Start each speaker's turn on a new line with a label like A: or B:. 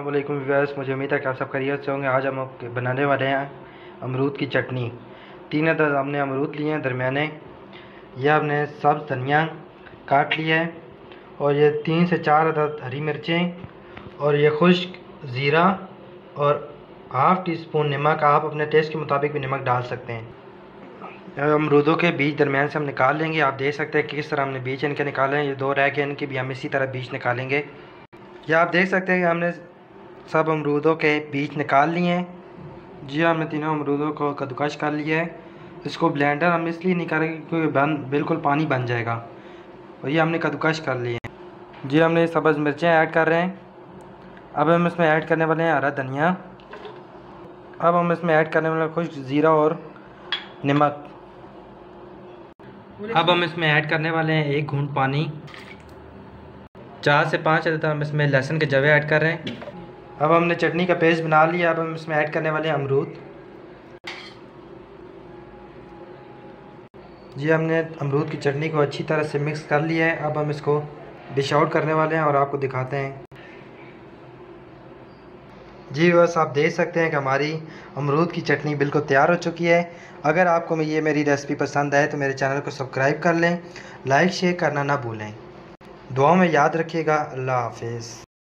A: वालेकुम व्यूअर्स, मुझे उम्मीद है कि आप सब खैरियत से होंगे। आज हम बनाने वाले हैं अमरूद की चटनी। 3 अदद हमने अमरूद लिए हैं दरमियाने। यह हमने सब्ज़ धनिया काट लिया है और ये 3 से 4 अदद हरी मिर्चें और ये खुश्क ज़ीरा और हाफ़ टी स्पून नमक। आप अपने टेस्ट के मुताबिक भी नमक डाल सकते हैं। अमरूदों के बीज दरमियान से हम निकाल लेंगे। आप देख सकते हैं कि किस तरह हमने बीज इनके निकाले हैं। ये 2 रह गए, इनके भी हम इसी तरह बीज निकालेंगे। यह आप देख सकते हैं कि हमने सब अमरूदों के बीज निकाल लिए हैं। जी हमने तीनों अमरूदों को कद्दूकश कर लिया है। इसको ब्लेंडर हम इसलिए नहीं करेंगे क्योंकि बिल्कुल पानी बन जाएगा। और ये हमने कद्दूकश कर लिए हैं। जी हमने सब्ज़ मिर्चें ऐड कर रहे हैं। अब हम इसमें ऐड करने वाले हैं हरा धनिया। अब हम इसमें ऐड करने वाले खुश्क ज़ीरा और नमक। अब हम इसमें ऐड करने वाले हैं 1 घूंट पानी। 4 से 5 अदद हम इसमें लहसुन के जवे ऐड कर रहे हैं। अब हमने चटनी का पेस्ट बना लिया। अब हम इसमें ऐड करने वाले हैं अमरूद। जी हमने अमरूद की चटनी को अच्छी तरह से मिक्स कर लिया है। अब हम इसको डिश आउट करने वाले हैं और आपको दिखाते हैं। जी बस आप देख सकते हैं कि हमारी अमरूद की चटनी बिल्कुल तैयार हो चुकी है। अगर आपको ये मेरी रेसिपी पसंद आए तो मेरे चैनल को सब्सक्राइब कर लें, लाइक शेयर करना ना भूलें। दुआ में याद रखिएगा। अल्लाह हाफिज़।